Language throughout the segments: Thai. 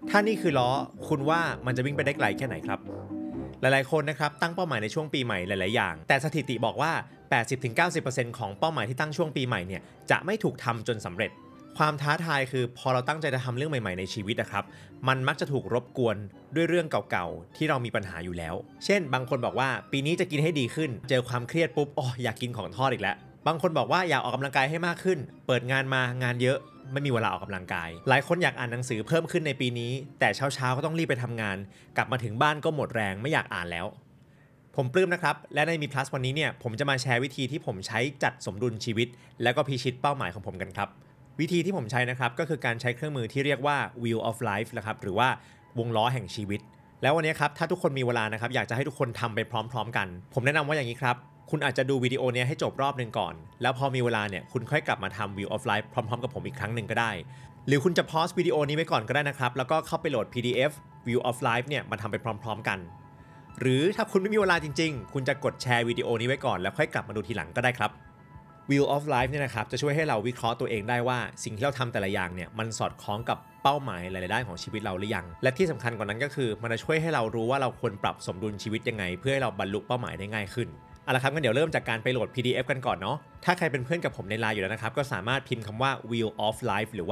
ถ้านี่คือล้อคุณว่ามันจะวิ่งไปได้ไกลแค่ไหนครับหลายๆคนนะครับตั้งเป้าหมายในช่วงปีใหม่หลายๆอย่างแต่สถิติบอกว่า 80-90% ของเป้าหมายที่ตั้งช่วงปีใหม่เนี่ยจะไม่ถูกทำจนสำเร็จความท้าทายคือพอเราตั้งใจจะทำเรื่องใหม่ๆในชีวิตนะครับมันมักจะถูกรบกวนด้วยเรื่องเก่าๆที่เรามีปัญหาอยู่แล้วเช่นบางคนบอกว่าปีนี้จะกินให้ดีขึ้นเจอความเครียดปุ๊บอยากกินของทอดอีกแล้วบางคนบอกว่าอยากออกกำลังกายให้มากขึ้นเปิดงานมางานเยอะไม่มีเวลาออกกำลังกายหลายคนอยากอ่านหนังสือเพิ่มขึ้นในปีนี้แต่เช้าๆก็ต้องรีบไปทำงานกลับมาถึงบ้านก็หมดแรงไม่อยากอ่านแล้วผมปลื้มนะครับและในมี plus วันนี้เนี่ยผมจะมาแชร์วิธีที่ผมใช้จัดสมดุลชีวิตแล้วก็พิชิตเป้าหมายของผมกันครับวิธีที่ผมใช้นะครับก็คือการใช้เครื่องมือที่เรียกว่า wheel of life นะครับหรือว่าวงล้อแห่งชีวิตแล้ววันนี้ครับถ้าทุกคนมีเวลานะครับอยากจะให้ทุกคนทำไปพร้อมๆกันผมแนะนำว่าอย่างนี้ครับคุณอาจจะดูวิดีโอนี้ให้จบรอบนึงก่อนแล้วพอมีเวลาเนี่ยคุณค่อยกลับมาทำ wheel of life พร้อมๆกับผมอีกครั้งหนึ่งก็ได้หรือคุณจะ pause วิดีโอนี้ไว้ก่อนก็ได้นะครับแล้วก็เข้าไปโหลด PDF wheel of life เนี่ยมาทำไปพร้อมๆกันหรือถ้าคุณไม่มีเวลาจริงๆคุณจะกดแชร์วิดีโอนี้ไว้ก่อนแล้วค่อยกลับมาดูทีหลังก็ได้ครับ Wheel of Life เนี่ยนะครับจะช่วยให้เราวิเคราะห์ตัวเองได้ว่าสิ่งที่เราทำแต่ละอย่างเนี่ยมันสอดคล้องกับเป้าหมายหลายๆด้านของชีวิตเราหรือยังและที่สำคัญกว่านั้นก็คือมันจะช่วยให้เรารู้ว่าเราควรปรับสมดุลชีวิตยังไงเพื่อให้เราบรรลุเป้าหมายได้ง่ายขึ้นเอาละครับงั้นเดี๋ยวเริ่มจากการไปโหลด PDF กันก่อนเนาะถ้าใครเป็นเพื่อนกับผมในไลน์อยู่แล้วนะครับก็สามารถพิมพ์คำว่า Wheel of Life หรือว่า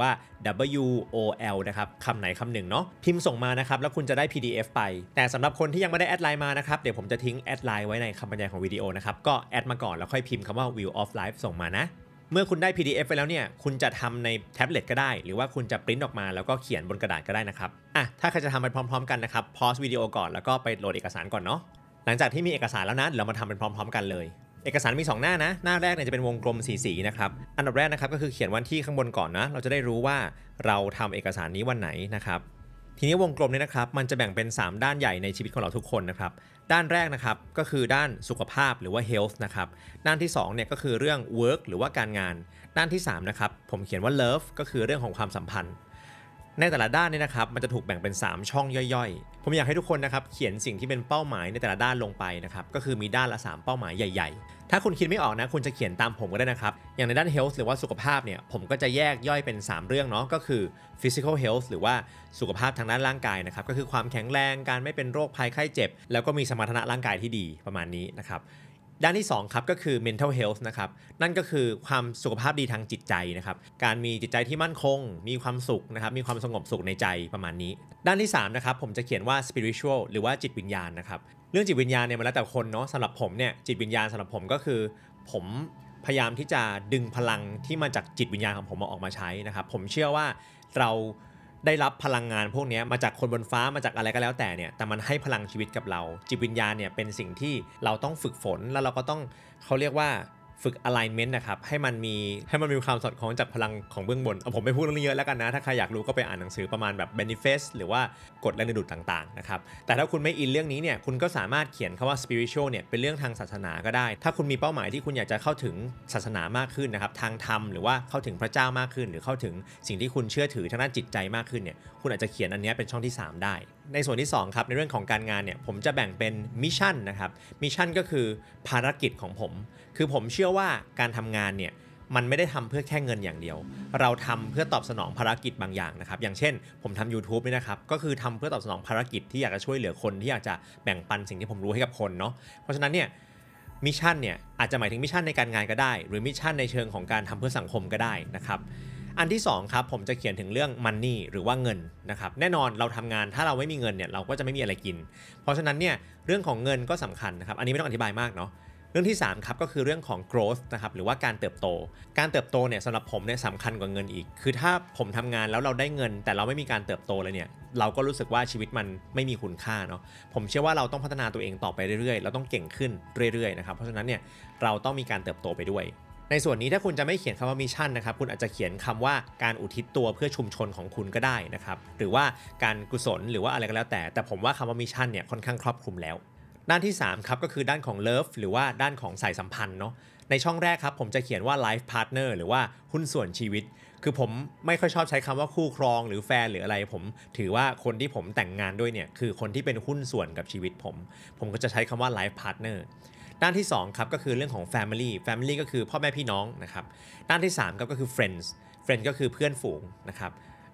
WOL นะครับคำไหนคำหนึ่งเนาะพิมพ์ส่งมานะครับแล้วคุณจะได้ PDF ไปแต่สำหรับคนที่ยังไม่ได้แอดไลน์มานะครับเดี๋ยวผมจะทิ้งแอดไลน์ไว้ในคำบรรยายของวิดีโอนะครับก็แอดมาก่อนแล้วค่อยพิมพ์คำว่า Wheel of Life ส่งมานะเมื่อคุณได้ PDF ไปแล้วเนี่ยคุณจะทำในแท็บเล็ตก็ได้หรือว่าคุณจะปริ้นออกมาแล้วก็เขียนบนกระดาษก็ได้นะครับถ้าใครจะทำไปพร้อมๆกันนะครับพอสวิดีโอก่อนแล้วก็ไปโหลดเอกสารก่อนเนาะหลังจากที่มีเอกสารแล้วนะเรามาทำเป็นพร้อมๆกันเลยเอกสารมี2หน้านะหน้าแรกเนี่ยจะเป็นวงกลมสีนะครับอันดับแรกนะครับก็คือเขียนวันที่ข้างบนก่อนนะเราจะได้รู้ว่าเราทำเอกสารนี้วันไหนนะครับทีนี้วงกลมนี้นะครับมันจะแบ่งเป็น3ด้านใหญ่ในชีวิตของเราทุกคนนะครับด้านแรกนะครับก็คือด้านสุขภาพหรือว่า health นะครับด้านที่2เนี่ยก็คือเรื่อง work หรือว่าการงานด้านที่3นะครับผมเขียนว่า love ก็คือเรื่องของความสัมพันธ์ในแต่ละด้านนี่นะครับมันจะถูกแบ่งเป็น3ช่องย่อยๆผมอยากให้ทุกคนนะครับเขียนสิ่งที่เป็นเป้าหมายในแต่ละด้านลงไปนะครับก็คือมีด้านละ3เป้าหมายใหญ่ๆถ้าคุณคิดไม่ออกนะคุณจะเขียนตามผมก็ได้นะครับอย่างในด้าน health หรือว่าสุขภาพเนี่ยผมก็จะแยกย่อยเป็น3เรื่องเนาะก็คือ physical health หรือว่าสุขภาพทางด้านร่างกายนะครับก็คือความแข็งแรงการไม่เป็นโรคภัยไข้เจ็บแล้วก็มีสมรรถนะร่างกายที่ดีประมาณนี้นะครับด้านที่2ครับก็คือ mental health นะครับนั่นก็คือความสุขภาพดีทางจิตใจนะครับการมีจิตใจที่มั่นคงมีความสุขนะครับมีความสงบสุขในใจประมาณนี้ด้านที่3นะครับผมจะเขียนว่า spiritual หรือว่าจิตวิญญาณนะครับเรื่องจิตวิญญาณเนี่ยมันแล้วแต่คนเนาะสำหรับผมเนี่ยจิตวิญญาณสำหรับผมก็คือผมพยายามที่จะดึงพลังที่มาจากจิตวิญญาณของผมออกมาใช้นะครับผมเชื่อว่าเราได้รับพลังงานพวกนี้มาจากคนบนฟ้ามาจากอะไรก็แล้วแต่เนี่ยแต่มันให้พลังชีวิตกับเราจิตวิญญาณเนี่ยเป็นสิ่งที่เราต้องฝึกฝนแล้วเราก็ต้องเขาเรียกว่าฝึก alignment นะครับให้มันมีความสอดคล้องจากพลังของเบื้องบนผมไม่พูดเรื่องนี้เยอะแล้วกันนะถ้าใครอยากรู้ก็ไปอ่านหนังสือประมาณแบบ manifest หรือว่ากฎแรงดึงดูดต่างๆนะครับแต่ถ้าคุณไม่อินเรื่องนี้เนี่ยคุณก็สามารถเขียนคำว่า spiritual เนี่ยเป็นเรื่องทางศาสนาก็ได้ถ้าคุณมีเป้าหมายที่คุณอยากจะเข้าถึงศาสนามากขึ้นนะครับทางธรรมหรือว่าเข้าถึงพระเจ้ามากขึ้นหรือเข้าถึงสิ่งที่คุณเชื่อถือทางด้านจิตใจมากขึ้นเนี่ยคุณอาจจะเขียนอันนี้เป็นช่องที่3ได้ในส่วนที่2ครับในเรื่องของการงานเนี่ยผมจะแบ่งเป็นมิชชั่นนะครับมิชชั่นก็คือภารกิจของผมคือผมเชื่อว่าการทำงานเนี่ยมันไม่ได้ทำเพื่อแค่เงินอย่างเดียวเราทำเพื่อตอบสนองภารกิจบางอย่างนะครับอย่างเช่นผมทำ YouTube นี่นะครับก็คือทำเพื่อตอบสนองภารกิจที่อยากจะช่วยเหลือคนที่อยากจะแบ่งปันสิ่งที่ผมรู้ให้กับคนเนาะเพราะฉะนั้นเนี่ยมิชชั่นเนี่ยอาจจะหมายถึงมิชชั่นในการงานก็ได้หรือมิชชั่นในเชิงของการทำเพื่อสังคมก็ได้นะครับอันที่2ครับผมจะเขียนถึงเรื่อง money หรือว่าเงินนะครับแน่นอนเราทำงานถ้าเราไม่มีเงินเนี่ยเราก็จะไม่มีอะไรกินเพราะฉะนั้นเนี่ยเรื่องของเงินก็สำคัญนะครับอันนี้ไม่ต้องอธิบายมากเนาะเรื่องที่3ครับก็คือเรื่องของ growth นะครับหรือว่าการเติบโตเนี่ยสำหรับผมเนี่ยสำคัญกว่าเงินอีกคือถ้าผมทำงานแล้วเราได้เงินแต่เราไม่มีการเติบโตเลยเนี่ยเราก็รู้สึกว่าชีวิตมันไม่มีคุณค่าเนาะผมเชื่อว่าเราต้องพัฒนาตัวเองต่อไปเรื่อยๆเราต้องเก่งขึ้นเรื่อยๆนะครับเพราะฉะนั้นเนี่ยเราต้องมีการเติบโตไปด้วยในส่วนนี้ถ้าคุณจะไม่เขียนคำว่ามิชชั่นนะครับคุณอาจจะเขียนคำว่าการอุทิศตัวเพื่อชุมชนของคุณก็ได้นะครับหรือว่าการกุศลหรือว่าอะไรก็แล้วแต่ผมว่าคำว่ามิชชั่นเนี่ยค่อนข้างครอบคลุมแล้วด้านที่3ครับก็คือด้านของ Love หรือว่าด้านของสายสัมพันธ์เนาะในช่องแรกครับผมจะเขียนว่า Life Partner หรือว่าหุ้นส่วนชีวิตคือผมไม่ค่อยชอบใช้คำว่าคู่ครองหรือแฟนหรืออะไรผมถือว่าคนที่ผมแต่งงานด้วยเนี่ยคือคนที่เป็นหุ้นส่วนกับชีวิตผมก็จะใช้คำว่า Life Partnerด้านที่2ครับก็คือเรื่องของ Family ก็คือพ่อแม่พี่น้องนะครับด้านที่3ครับก็คือ Friends ก็คือเพื่อนฝูงนะครับ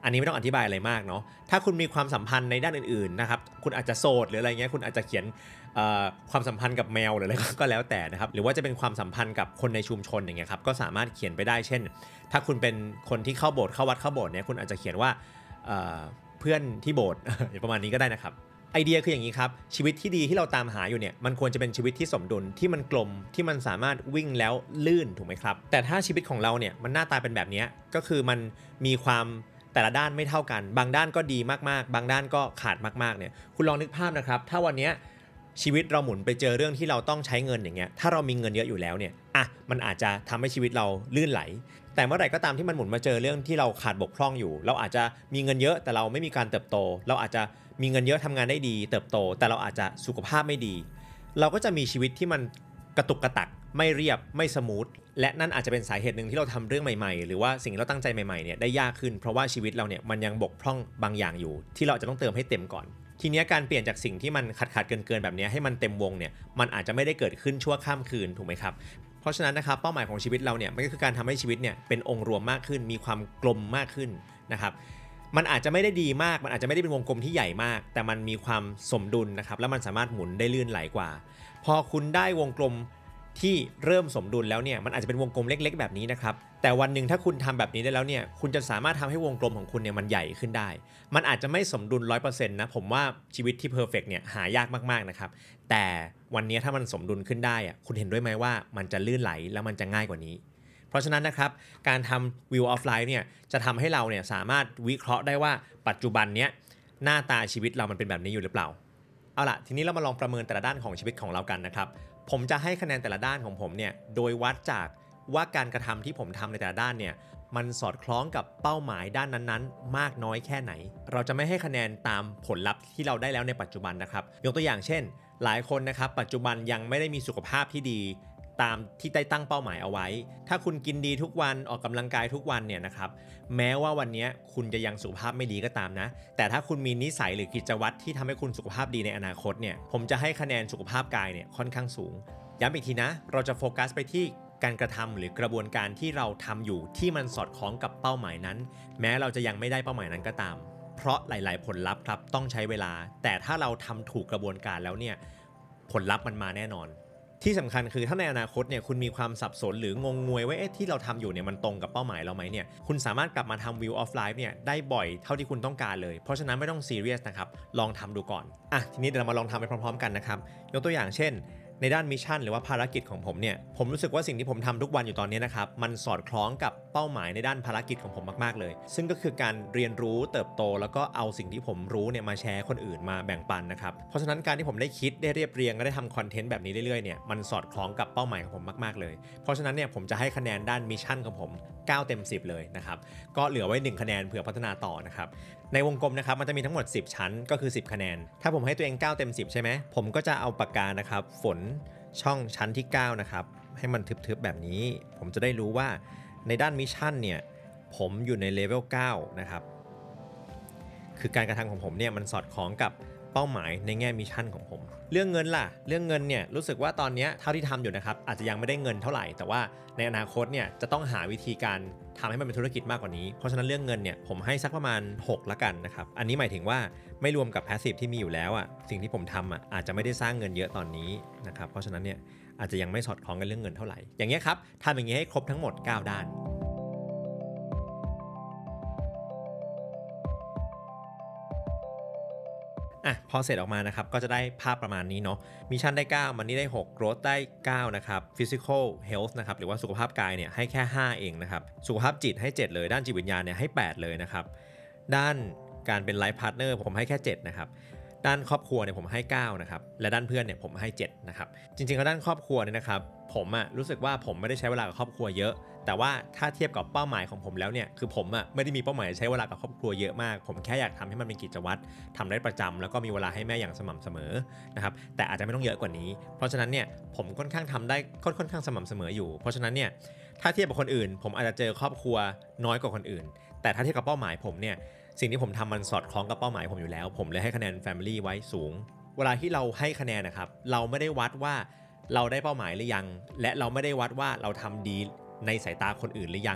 อันนี้ไม่ต้องอธิบายอะไรมากเนาะถ้าคุณมีความสัมพันธ์ในด้านอื่นๆนะครับคุณอาจจะโสดหรืออะไรเงี้ยคุณอาจจะเขียนความสัมพันธ์กับแมวหรืออะไรก็แล้วแต่นะครับหรือว่าจะเป็นความสัมพันธ์กับคนในชุมชนอย่างเงี้ยครับก็สามารถเขียนไปได้เช่นถ้าคุณเป็นคนที่เข้าโบสถ์เข้าวัดเข้าโบสถ์เนี่ยคุณอาจจะเขียนว่าเพื่อนที่โบสถ์ ประมาณนี้ก็ได้นะครับไอเดียคืออย่างนี้ครับชีวิตที่ดีที่เราตามหาอยู่เนี่ยมันควรจะเป็นชีวิตที่สมดุลที่มันกลมที่มันสามารถวิ่งแล้วลื่นถูกไหมครับแต่ถ้าชีวิตของเราเนี่ยมันหน้าตาเป็นแบบนี้ก็คือมันมีความแต่ละด้านไม่เท่ากันบางด้านก็ดีมากๆบางด้านก็ขาดมากๆเนี่ยคุณลองนึกภาพนะครับถ้าวันนี้ชีวิตเราหมุนไปเจอเรื่องที่เราต้องใช้เงินอย่างเงี้ยถ้าเรามีเงินเยอะอยู่แล้วเนี่ยมันอาจจะทำให้ชีวิตเราลื่นไหลแต่เมื่อไหร่ก็ตามที่มันหมุนมาเจอเรื่องที่เราขาดบกพร่องอยู่เราอาจจะมีเงินเยอะแต่เราไม่มีการเติบโตเราอาจจะมีเงินเยอะทำงานได้ดีเติบโตแต่เราอาจจะสุขภาพไม่ดีเราก็จะมีชีวิตที่มันกระตุกกระตักไม่เรียบไม่สมูทและนั่นอาจจะเป็นสาเหตุหนึ่งที่เราทำเรื่องใหม่ๆหรือว่าสิ่งที่เราตั้งใจใหม่ๆเนี่ยได้ยากขึ้นเพราะว่าชีวิตเราเนี่ยมันยังบกพร่องบางอย่างอยู่ที่เราจะต้องเติมให้เต็มก่อนทีนี้การเปลี่ยนจากสิ่งที่มันขาดเกินแบบนี้ให้มันเต็มวงเนี่ยมันอาจจะไม่ได้เกิดขึ้นชั่วข้ามคืนถูกไหมครับเพราะฉะนั้นนะครับเป้าหมายของชีวิตเราเนี่ยมันก็คือการทำให้ชีวิตเนี่ยเป็นองค์รวมมากขึ้นมีความกลมมากขึ้นนะครับมันอาจจะไม่ได้ดีมากมันอาจจะไม่ได้เป็นวงกลมที่ใหญ่มากแต่มันมีความสมดุลนะครับแล้วมันสามารถหมุนได้ลื่นไหลกว่าพอคุณได้วงกลมที่เริ่มสมดุลแล้วเนี่ยมันอาจจะเป็นวงกลมเล็กๆแบบนี้นะครับแต่วันหนึ่งถ้าคุณทำแบบนี้ได้แล้วเนี่ยคุณจะสามารถทำให้วงกลมของคุณเนี่ยมันใหญ่ขึ้นได้มันอาจจะไม่สมดุล 100% นะผมว่าชีวิตที่เพอร์เฟกต์เนี่ยหายากมากๆนะครับแต่วันนี้ถ้ามันสมดุลขึ้นได้อะคุณเห็นด้วยไหมว่ามันจะลื่นไหลแล้วมันจะง่ายกว่านี้เพราะฉะนั้นนะครับการทำ Wheel of Life เนี่ยจะทำให้เราเนี่ยสามารถวิเคราะห์ได้ว่าปัจจุบันเนี้ยหน้าตาชีวิตเรามันเป็นแบบนี้อยู่หรือเปล่าเอาล่ะทีนี้เรามาลองประเมินแต่ละด้านของชีวิตของเรากันนะครับผมจะให้คะแนนแต่ละด้านของผมเนี่ยโดยวัดจากว่าการกระทำที่ผมทำในแต่ละด้านเนี่ยมันสอดคล้องกับเป้าหมายด้านนั้นๆมากน้อยแค่ไหนเราจะไม่ให้คะแนนตามผลลัพธ์ที่เราได้แล้วในปัจจุบันนะครับยกตัวอย่างเช่นหลายคนนะครับปัจจุบันยังไม่ได้มีสุขภาพที่ดีตามที่ได้ตั้งเป้าหมายเอาไว้ถ้าคุณกินดีทุกวันออกกำลังกายทุกวันเนี่ยนะครับแม้ว่าวันนี้คุณจะยังสุขภาพไม่ดีก็ตามนะแต่ถ้าคุณมีนิสัยหรือกิจวัตรที่ทำให้คุณสุขภาพดีในอนาคตเนี่ยผมจะให้คะแนนสุขภาพกายเนี่ยค่อนข้างสูงย้ำอีกทีนะเราจะโฟกัสไปที่การกระทำหรือกระบวนการที่เราทำอยู่ที่มันสอดคล้องกับเป้าหมายนั้นแม้เราจะยังไม่ได้เป้าหมายนั้นก็ตามเพราะหลายๆผลลัพธ์ครับต้องใช้เวลาแต่ถ้าเราทำถูกกระบวนการแล้วเนี่ยผลลัพธ์มันมาแน่นอนที่สำคัญคือถ้าในอนาคตเนี่ยคุณมีความสับสนหรืองงงวยว่าที่เราทำอยู่เนี่ยมันตรงกับเป้าหมายเราไหมเนี่ยคุณสามารถกลับมาทำ Wheel of Life เนี่ยได้บ่อยเท่าที่คุณต้องการเลยเพราะฉะนั้นไม่ต้องซีเรียสนะครับลองทำดูก่อนทีนี้เดี๋ยวเรามาลองทำไปพร้อมๆกันนะครับยกตัวอย่างเช่นในด้านมิชชั่นหรือว่าภารกิจของผมเนี่ยผมรู้สึกว่าสิ่งที่ผมทำทุกวันอยู่ตอนนี้นะครับมันสอดคล้องกับเป้าหมายในด้านภารกิจของผมมากๆเลยซึ่งก็คือการเรียนรู้เติบโตแล้วก็เอาสิ่งที่ผมรู้เนี่ยมาแชร์คนอื่นมาแบ่งปันนะครับเพราะฉะนั้นการที่ผมได้คิดได้เรียบเรียงและได้ทำคอนเทนต์แบบนี้เรื่อยๆเนี่ยมันสอดคล้องกับเป้าหมายของผมมากๆเลยเพราะฉะนั้นเนี่ยผมจะให้คะแนนด้านมิชชั่นของผม9 เต็ม 10เลยนะครับก็เหลือไว้1คะแนนเผื่อพัฒนาต่อนะครับในวงกลมนะครับมันจะมีทั้งหมด10ชั้นก็คือ10คะแนนถ้าผมให้ตัวเอง9 เต็ม 10ใช่ไหมผมก็จะเอาปากกานะครับฝนช่องชั้นที่9นะครับให้มันทึบๆแบบนี้ผมจะได้รู้ว่าในด้านมิชชั่นเนี่ยผมอยู่ในเลเวล9นะครับคือการกระทำของผมเนี่ยมันสอดคล้องกับเป้าหมายในแง่มิชชั่นของผมเรื่องเงินล่ะเรื่องเงินเนี่ยรู้สึกว่าตอนนี้เท่าที่ทำอยู่นะครับอาจจะยังไม่ได้เงินเท่าไหร่แต่ว่าในอนาคตเนี่ยจะต้องหาวิธีการทำให้มันเป็นธุรกิจมากกว่านี้เพราะฉะนั้นเรื่องเงินเนี่ยผมให้สักประมาณ6ละกันนะครับอันนี้หมายถึงว่าไม่รวมกับ passive ที่มีอยู่แล้วสิ่งที่ผมทำอาจจะไม่ได้สร้างเงินเยอะตอนนี้นะครับเพราะฉะนั้นเนี่ยอาจจะยังไม่สอดคล้องกันเรื่องเงินเท่าไหร่อย่างเงี้ยครับทำอย่างงี้ให้ครบทั้งหมด9ด้านพอเสร็จออกมานะครับก็จะได้ภาพประมาณนี้เนาะมิชชั่นได้9มันนี่ได้6 growth ได้9นะครับ physical health นะครับหรือว่าสุขภาพกายเนี่ยให้แค่5เองนะครับสุขภาพจิตให้7เลยด้านจิตวิญญาณเนี่ยให้8เลยนะครับด้านการเป็น life partner ผมให้แค่7นะครับด้านครอบครัวเนี่ยผมให้9นะครับและด้านเพื่อนเนี่ยผมให้7นะครับจริงๆแล้วด้านครอบครัวเนี่ยนะครับผมรู้สึกว่าผมไม่ได้ใช้เวลากับครอบครัวเยอะแต่ว่าถ้าเทียบกับเป้าหมายของผมแล้วเนี่ยคือผมไม่ได้มีเป้าหมายใช้เวลากับครอบครัวเยอะมากผมแค่อยากทำให้มันเป็นกิจวัตรทำได้ประจำแล้วก็มีเวลาให้แม่อย่างสม่ำเสมอนะครับแต่อาจจะไม่ต้องเยอะกว่านี้เพราะฉะนั้นเนี่ยผมค่อนข้างทำได้ค่อนข้างสม่ำเสมออยู่เพราะฉะนั้นเนี่ยถ้าเทียบกับคนอื่นผมอาจจะเจอครอบครัวน้อยกว่าคนอื่นแต่ถ้าเทียบกับเป้าหมายผมเนี่ยสิ่งที่ผมทำมันสอดคล้องกับเป้าหมายผมอยู่แล้วผมเลยให้คะแนน Family ไว้สูงเวลาที่เราให้คะแนนนะครับเราไม่ได้วัดว่าเราได้เป้าหมายหรือยังและเราไม่ได้วัดว่าเราทำดีในสายตาคนอื่นหรือยัง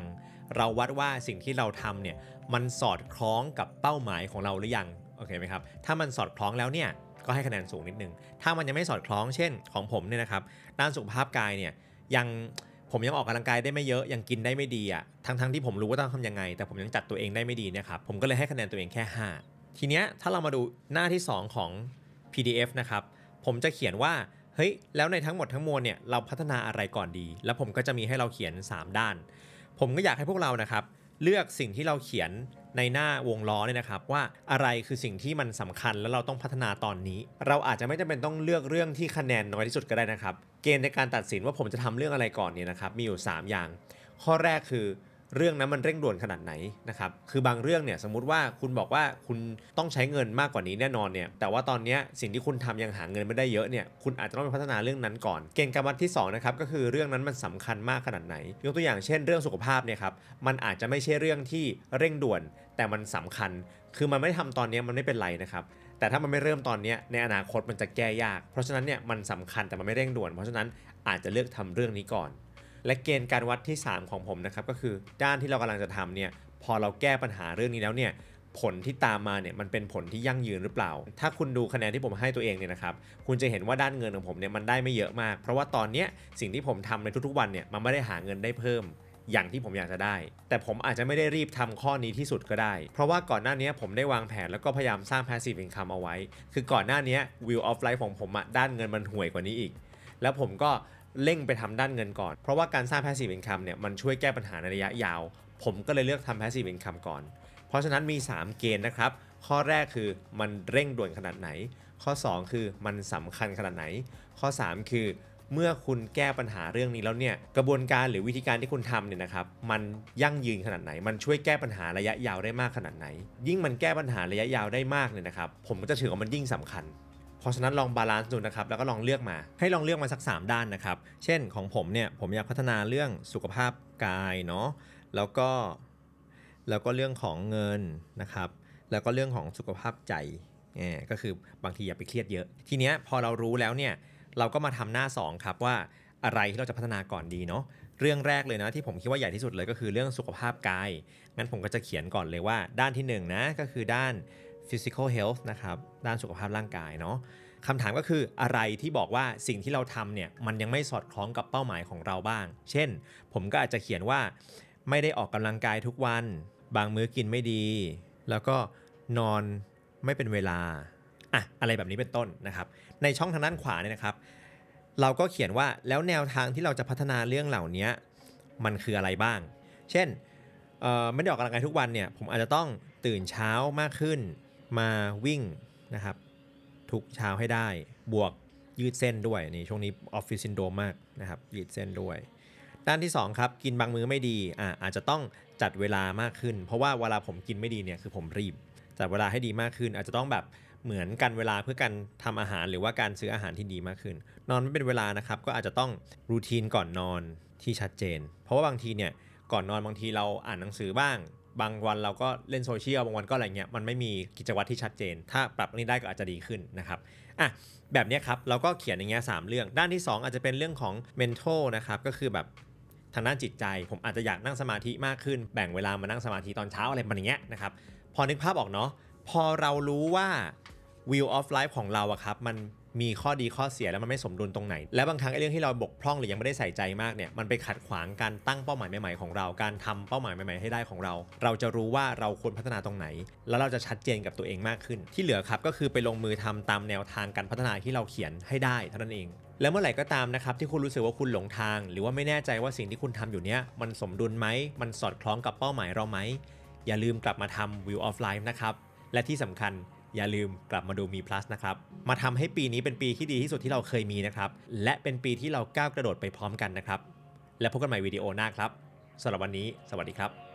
เราวัดว่าสิ่งที่เราทำเนี่ยมันสอดคล้องกับเป้าหมายของเราหรือยังโอเคไหมครับถ้ามันสอดคล้องแล้วเนี่ยก็ให้คะแนนสูงนิดนึงถ้ามันยังไม่สอดคล้องเช่นของผมเนี่ยนะครับด้านสุขภาพกายเนี่ยผมยังออกกำลังกายได้ไม่เยอะยังกินได้ไม่ดีอ่ะทั้งที่ผมรู้ว่าต้องทำยังไงแต่ผมยังจัดตัวเองได้ไม่ดีเนี่ยครับผมก็เลยให้คะแนนตัวเองแค่5ทีเนี้ยถ้าเรามาดูหน้าที่2ของ PDF นะครับผมจะเขียนว่าเฮ้ยแล้วในทั้งหมดทั้งมวลเนี่ยเราพัฒนาอะไรก่อนดีแล้วผมก็จะมีให้เราเขียน3ด้านผมก็อยากให้พวกเรานะครับเลือกสิ่งที่เราเขียนในหน้าวงล้อเนี่ยนะครับว่าอะไรคือสิ่งที่มันสำคัญแล้วเราต้องพัฒนาตอนนี้เราอาจจะไม่จำเป็นต้องเลือกเรื่องที่คะแนนน้อยที่สุดก็ได้นะครับเกณฑ์ในการตัดสินว่าผมจะทำเรื่องอะไรก่อนเนี่ยนะครับมีอยู่3อย่างข้อแรกคือเรื่องนั้นมันเร่งด่วนขนาดไหนนะครับคือบางเรื่องเนี่ยสมมุติว่าคุณบอกว่าคุณต้องใช้เงินมากกว่านี้แน่นอนเนี่ยแต่ว่าตอนนี้สิ่งที่คุณทำยังหาเงินไม่ได้เยอะเนี่ยคุณอาจจะต้องไปพัฒนาเรื่องนั้นก่อนเกณฑ์การวัดที่2นะครับก็คือเรื่องนั้นมันสำคัญมากขนาดไหนยกตัวอย่างเช่นเรื่องสุขภาพเนี่ยครับมันอาจจะไม่ใช่เรื่องที่เร่งด่วนแต่มันสำคัญคือมันไม่ทำตอนนี้มันไม่เป็นไรนะครับแต่ถ้ามันไม่เริ่มตอนนี้ในอนาคตมันจะแก้ยากเพราะฉะนั้นเนี่ยมันสำคัญแต่มันไม่เร่งด่วนเพราะฉะนั้นอาจจะเลือกทำเรื่องนี้ก่อนและเกณฑ์การวัดที่3ของผมนะครับก็คือด้านที่เรากำลังจะทำเนี่ยพอเราแก้ปัญหาเรื่องนี้แล้วเนี่ยผลที่ตามมาเนี่ยมันเป็นผลที่ยั่งยืนหรือเปล่าถ้าคุณดูคะแนนที่ผมให้ตัวเองเนี่ยนะครับคุณจะเห็นว่าด้านเงินของผมเนี่ยมันได้ไม่เยอะมากเพราะว่าตอนนี้สิ่งที่ผมทำในทุกๆวันเนี่ยมันไม่ได้หาเงินได้เพิ่มอย่างที่ผมอยากจะได้แต่ผมอาจจะไม่ได้รีบทำข้อนี้ที่สุดก็ได้เพราะว่าก่อนหน้านี้ผมได้วางแผนแล้วก็พยายามสร้าง passive income เอาไว้คือก่อนหน้านี้ Wheel of Life ของผมด้านเงินมันห่วยกว่านี้อีกแล้วผมก็เร่งไปทำด้านเงินก่อนเพราะว่าการสร้าง passive income เนี่ยมันช่วยแก้ปัญหาในระยะยาวผมก็เลยเลือกทำ passive income ก่อนเพราะฉะนั้นมี3เกณฑ์นะครับข้อแรกคือมันเร่งด่วนขนาดไหนข้อ2คือมันสำคัญขนาดไหนข้อ3คือเมื่อคุณแก้ปัญหาเรื่องนี้แล้วเนี่ยกระบวนการหรือวิธีการที่คุณทำเนี่ยนะครับมันยั่งยืนขนาดไหนมันช่วยแก้ปัญหาระยะยาวได้มากขนาดไหนยิ่งมันแก้ปัญหาระยะยาวได้มากเนี่ยนะครับผมก็จะถือว่ามันยิ่งสำคัญเพราะฉะนั้นลองบาลานซ์ดูนะครับแล้วก็ลองเลือกมาให้ลองเลือกมาสัก3ด้านนะครับเช่นของผมเนี่ยผมอยากพัฒนาเรื่องสุขภาพกายเนาะแล้วก็เรื่องของเงินนะครับแล้วก็เรื่องของสุขภาพใจก็คือบางทีอย่าไปเครียดเยอะทีเนี้ยพอเรารู้แล้วเนี่ยเราก็มาทำหน้า2ครับว่าอะไรที่เราจะพัฒนาก่อนดีเนาะเรื่องแรกเลยนะที่ผมคิดว่าใหญ่ที่สุดเลยก็คือเรื่องสุขภาพกายงั้นผมก็จะเขียนก่อนเลยว่าด้านที่1นะก็คือด้าน physical health นะครับด้านสุขภาพร่างกายเนาะคำถามก็คืออะไรที่บอกว่าสิ่งที่เราทำเนี่ยมันยังไม่สอดคล้องกับเป้าหมายของเราบ้างเช่นผมก็อาจจะเขียนว่าไม่ได้ออกกำลังกายทุกวันบางมื้อกินไม่ดีแล้วก็นอนไม่เป็นเวลาอะไรแบบนี้เป็นต้นนะครับในช่องทางด้านขวาเนี่ยนะครับเราก็เขียนว่าแล้วแนวทางที่เราจะพัฒนาเรื่องเหล่านี้มันคืออะไรบ้างเช่นไม่ได้ออกกำลังกายทุกวันเนี่ยผมอาจจะต้องตื่นเช้ามากขึ้นมาวิ่งนะครับทุกเช้าให้ได้บวกยืดเส้นด้วยนี่ช่วงนี้ออฟฟิศซินโดรมมากนะครับยืดเส้นด้วยด้านที่2ครับกินบางมื้อไม่ดีอาจจะต้องจัดเวลามากขึ้นเพราะว่าเวลาผมกินไม่ดีเนี่ยคือผมรีบจัดเวลาให้ดีมากขึ้นอาจจะต้องแบบเหมือนกันเวลาเพื่อการทำอาหารหรือว่าการซื้ออาหารที่ดีมากขึ้นนอนไม่เป็นเวลานะครับก็อาจจะต้องรูทีนก่อนนอนที่ชัดเจนเพราะว่าบางทีเนี่ยก่อนนอนบางทีเราอ่านหนังสือบ้างบางวันเราก็เล่นโซเชียลบางวันก็อะไรเงี้ยมันไม่มีกิจวัตรที่ชัดเจนถ้าปรับนี้ได้ก็อาจจะดีขึ้นนะครับแบบนี้ครับเราก็เขียนอย่างเงี้ย3เรื่องด้านที่2อาจจะเป็นเรื่องของ mental นะครับก็คือแบบทางด้านจิตใจผมอาจจะอยากนั่งสมาธิมากขึ้นแบ่งเวลามานั่งสมาธิตอนเช้าอะไรแบบนี้นะครับพอนึกภาพออกเนาะพอเรารู้ว่า Wheel of Life ของเราอะครับมันมีข้อดีข้อเสียแล้วมันไม่สมดุลตรงไหนและบางครั้งไอ้เรื่องที่เราบกพร่องหรือยังไม่ได้ใส่ใจมากเนี่ยมันไปขัดขวางการตั้งเป้าหมายใหม่ๆของเราการทำเป้าหมายใหม่ๆให้ได้ของเราเราจะรู้ว่าเราควรพัฒนาตรงไหนแล้วเราจะชัดเจนกับตัวเองมากขึ้นที่เหลือครับก็คือไปลงมือทำตามแนวทางการพัฒนาที่เราเขียนให้ได้เท่านั้นเองแล้วเมื่อไหร่ก็ตามนะครับที่คุณรู้สึกว่าคุณหลงทางหรือว่าไม่แน่ใจว่าสิ่งที่คุณทำอยู่เนี้ยมันสมดุลไหมมันสอดคล้องกับเป้าหมายเราไหมอย่าลืมกลับมาทำ Wheel of Life นะครับและที่สำคัญอย่าลืมกลับมาดูมี plus นะครับมาทำให้ปีนี้เป็นปีที่ดีที่สุดที่เราเคยมีนะครับและเป็นปีที่เราก้าวกระโดดไปพร้อมกันนะครับและพบกันใหม่วิดีโอหน้าครับสำหรับวันนี้สวัสดีครับ